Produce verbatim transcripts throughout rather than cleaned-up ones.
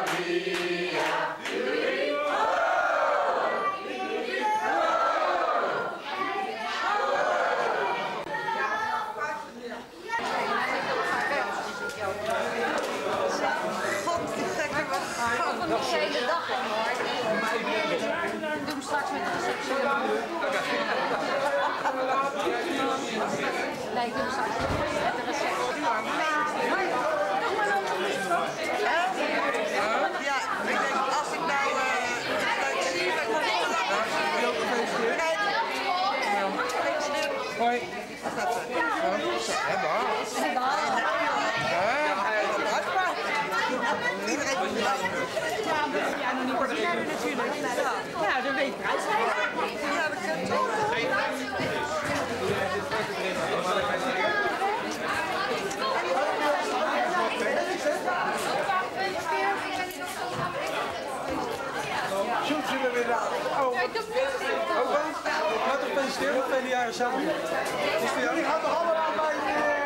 Nog de hele dag al hoor. Doe hem straks met de receptie. Nee, ik doe hem straks met de receptie. Ja, ik denk als ik nou leuk zie, dan kom ik er Gefeliciteerd. Hoi. Wat is dat? Hebba. Iedereen moet lachen. Ja, nog niet ordinair natuurlijk. Ja, dat weet ik. Ja, dat kan toch. Zoet zullen we weer aan. Oh, oh, laat toch feliciteren met vele jaren samen. Dus voor jou, die gaat toch allemaal bij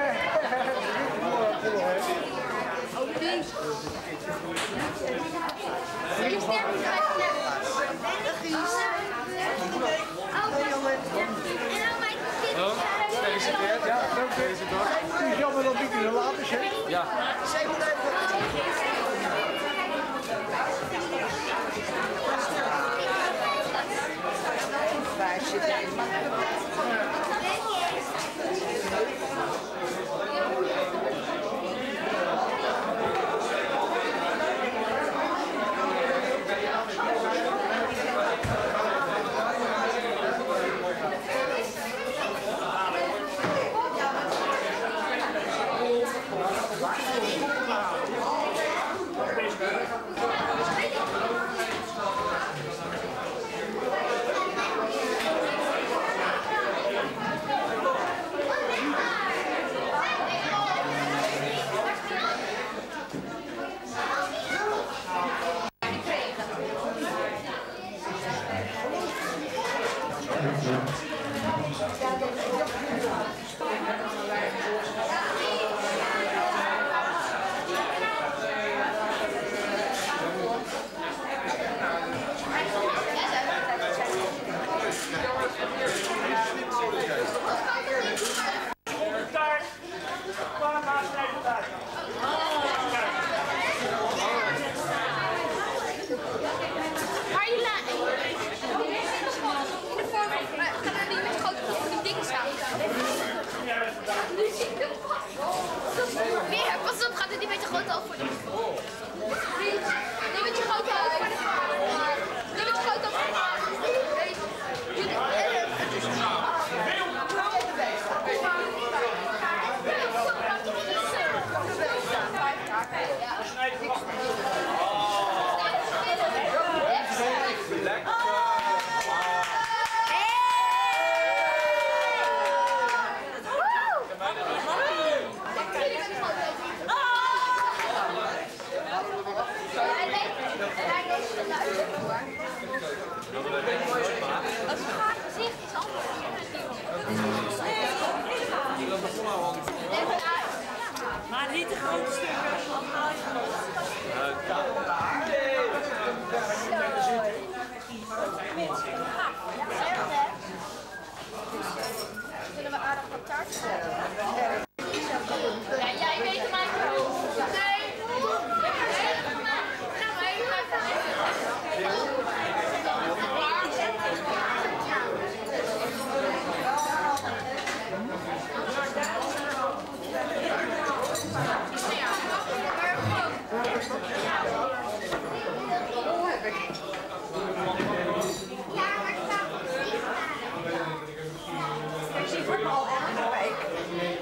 Gefeliciteerd. Ja, dank je. Het is jammer dat ik er laat is, hè? Ja. Waar zit hij? Weer, pas op, gaat het niet met je grote oog voor de... Niet met je grote oog voor de... Niet met je grote oog voor Dat is vaak gezicht is anders. Maar niet de grote stukken. Kunnen we aardig wat taart zetten? Ja, jij weet het maar. Nee. Ik zie voetbal elke week.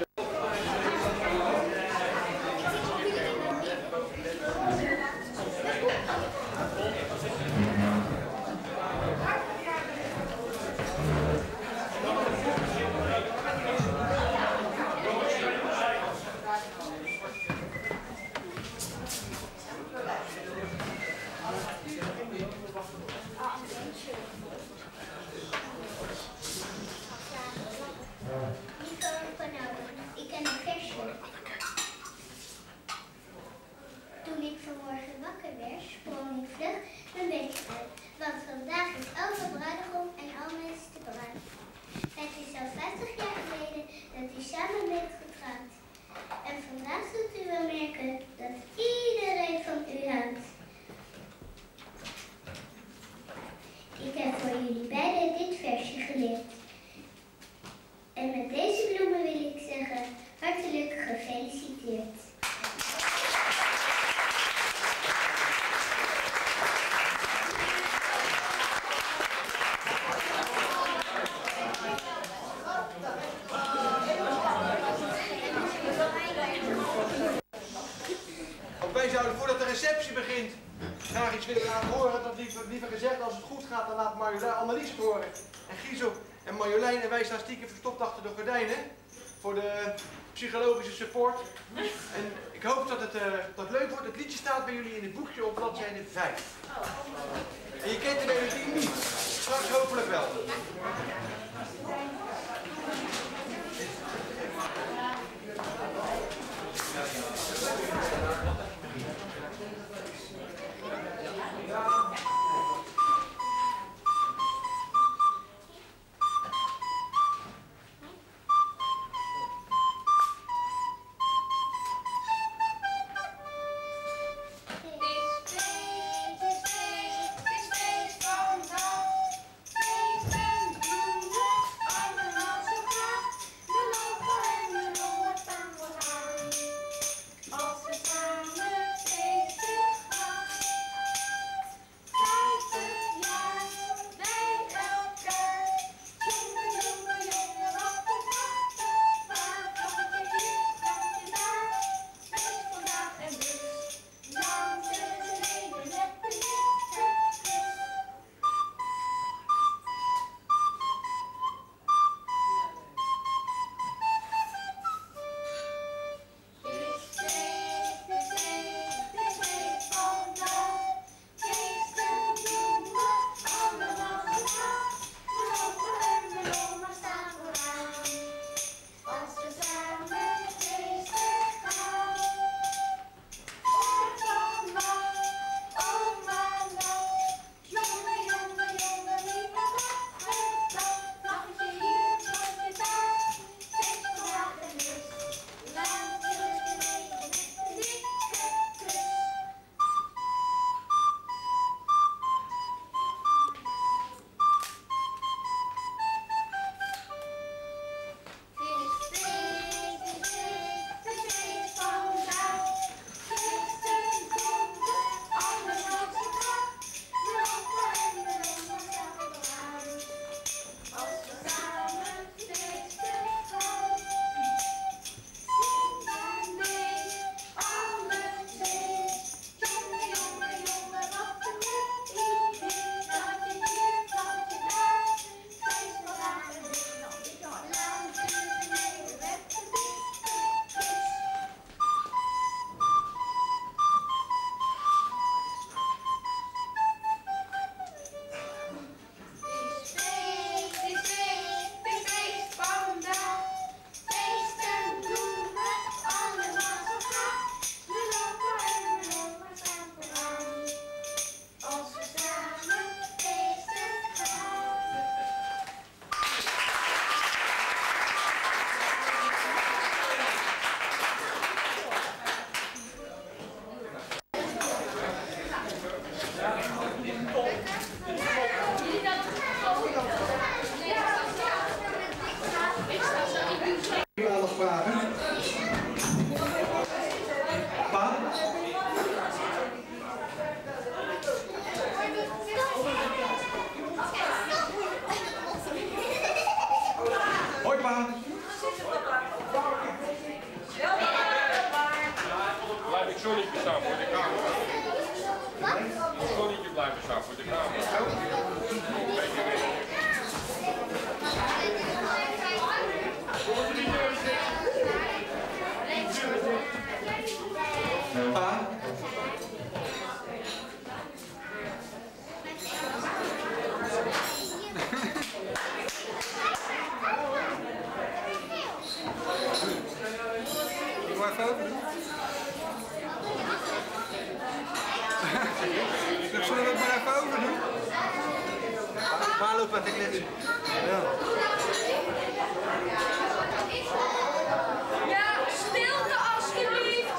voordat de receptie begint, graag iets willen laten horen. Dat liever, liever gezegd, als het goed gaat, dan laat Marjolein Annelies het horen. En Giesel en Marjolein en wij staan stiekem verstopt achter de gordijnen. Voor de psychologische support. En ik hoop dat het, uh, dat het leuk wordt. Het liedje staat bij jullie in het boekje op bladzijde vijf. En je kent de melodie niet. Straks hopelijk wel. Zullen we het maar even over doen? Waar loopt met de kletsen? Ja. Ja, stilte alsjeblieft!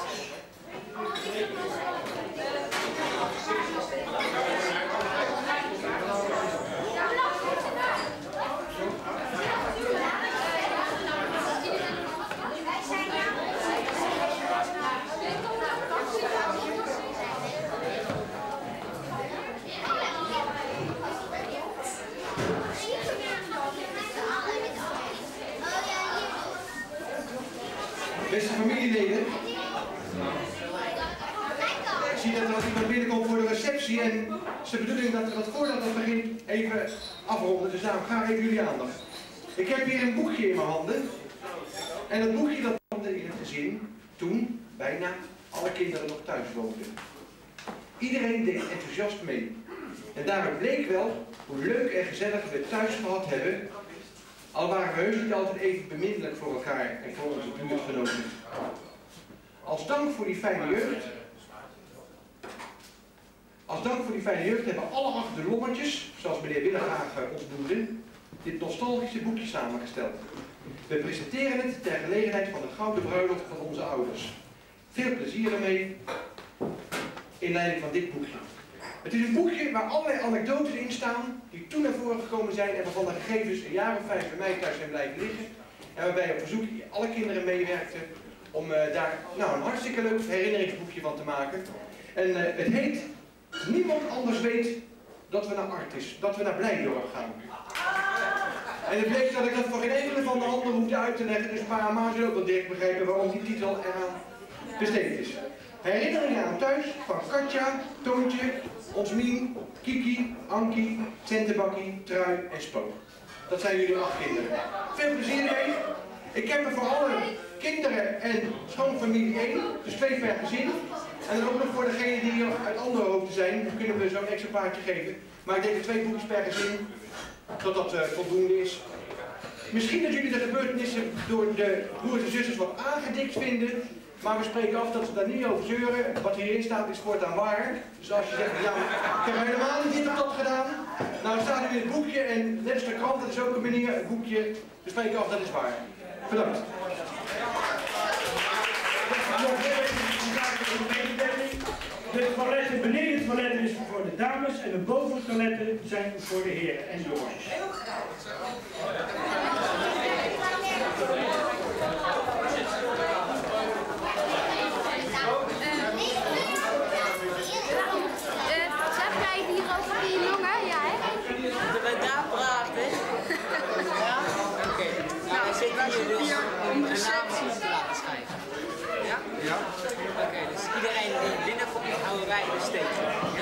Oh ja. zie dat er al iemand binnenkomt voor de receptie en het is de bedoeling dat we dat voordat het begint even afronden. Dus daarom graag even jullie aandacht. Ik heb hier een boekje in mijn handen. En dat boekje dat stond in het gezin toen bijna alle kinderen nog thuis woonden. Iedereen deed enthousiast mee. En daaruit bleek wel hoe leuk en gezellig we het thuis gehad hebben. Al waren we heus niet altijd even beminnelijk voor elkaar en voor onze buurtgenoten. Als dank voor die fijne jeugd, als dank voor die fijne jeugd hebben alle acht de lommetjes, zoals meneer Willegaag ons noemde, dit nostalgische boekje samengesteld. We presenteren het ter gelegenheid van de gouden bruiloft van onze ouders. Veel plezier ermee, in leiding van dit boekje. Het is een boekje waar allerlei anekdotes in staan die toen naar voren gekomen zijn en waarvan de gegevens een jaar of vijf bij mij thuis zijn blijven liggen. En waarbij op verzoek alle kinderen meewerkten om uh, daar nou, een hartstikke leuk herinneringsboekje van te maken. En uh, het heet Niemand anders weet dat we naar Artis, dat we naar Blijdorp gaan. En het bleek dat ik dat voor geen enkele van de anderen hoefde uit te leggen, dus pa en ma zullen ook wel direct begrijpen waarom die titel eraan besteed is. Herinneringen aan thuis van Katja, Toontje, Osmien, Kiki, Ankie, Centebakkie, Trui en Spook. Dat zijn jullie acht kinderen. Veel plezier mee. Ik heb er voor alle kinderen en schoonfamilie één, dus twee per gezin. En dan ook nog voor degenen die uit andere hoofden zijn, kunnen we zo'n exemplaartje geven. Maar ik denk dat twee boekjes per gezin, dat dat uh, voldoende is. Misschien dat jullie de gebeurtenissen door de broers en zusters wat aangedikt vinden. Maar we spreken af dat ze daar niet over zeuren. Wat hierin staat is voortaan waar. Dus als je zegt, ja, ik heb helemaal niet dit of dat gedaan. Nou, het staat nu in het boekje en net als de krant, dat is ook een manier, het boekje. We spreken af, dat is waar. Bedankt. De toiletten beneden het toiletten is voor de dames en de boven toiletten zijn voor de heren en jongens. Zeg jij hier over die jongen? Ja, hè? Moeten we daar praten? Ja? Oké. Okay. Nou, we zitten hier dus om een naam te laten schrijven. Ja? Ja. Oké, okay, dus iedereen die binnenkomt, houden wij de steek. Ja?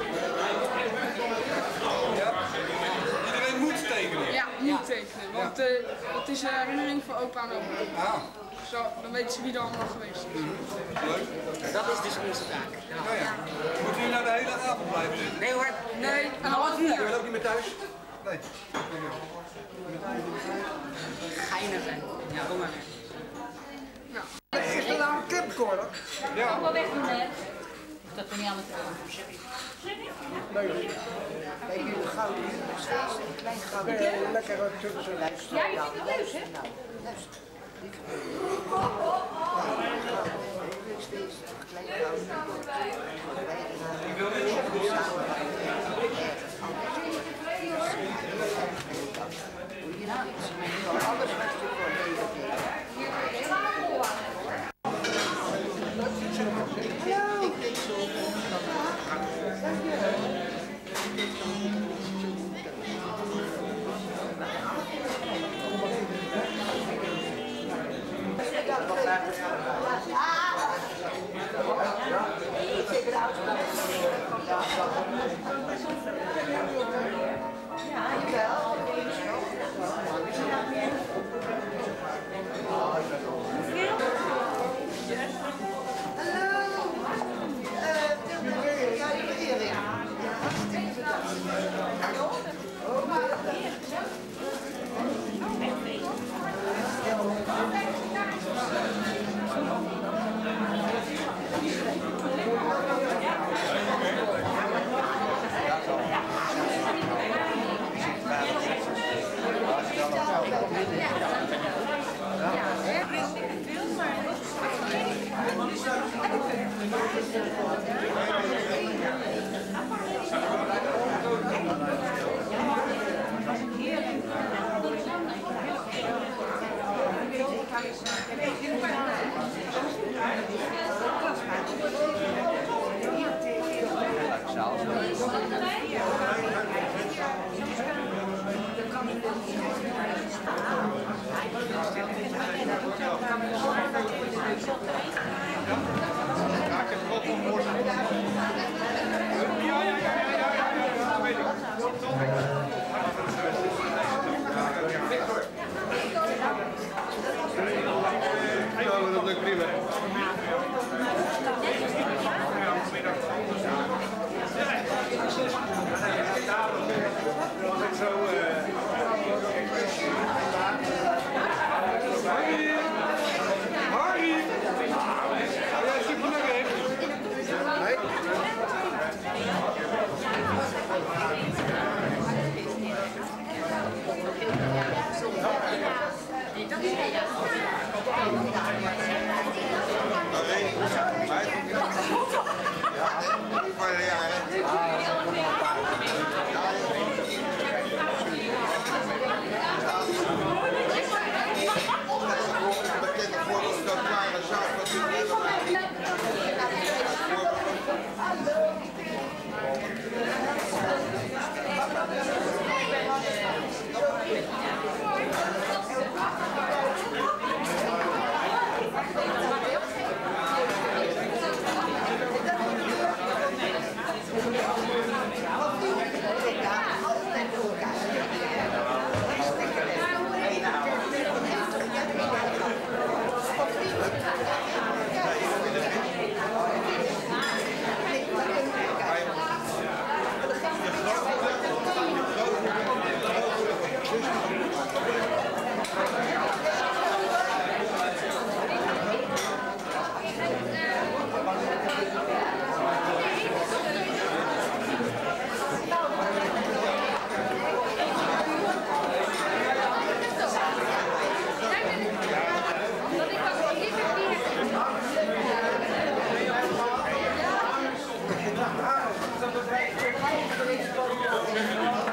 Ja. Iedereen moet tekenen? Ja, moet tekenen. Want uh, het is een herinnering voor opa en oma. Ah. Zo, dan weten ze wie er allemaal geweest is. Leuk. Dat is dus onze taak. Ja. Ja, ja. Moeten jullie nou de hele avond blijven zitten? Nee hoor. Nee, een half uur. Je wil ook niet meer thuis? Nee. Geinig hè? Ja, kom maar weer. Ja. Is er nou een cliprecorder? Ja. Wel weg doen, hè? Dat we niet aan het doen. Kijk, jullie gouden nog steeds een klein gouden. Lekker tussen luisteren. Ja, je vindt het leuk, hè? Nou, luister. Dit is steeds een klein gouden. Ik wil niet opgelost. Alles wat je voor leven Hallo. Ik denk zo. Ja, ik heb dat lukt prima. Harry! Ja, zoek je naar rechts. Ja.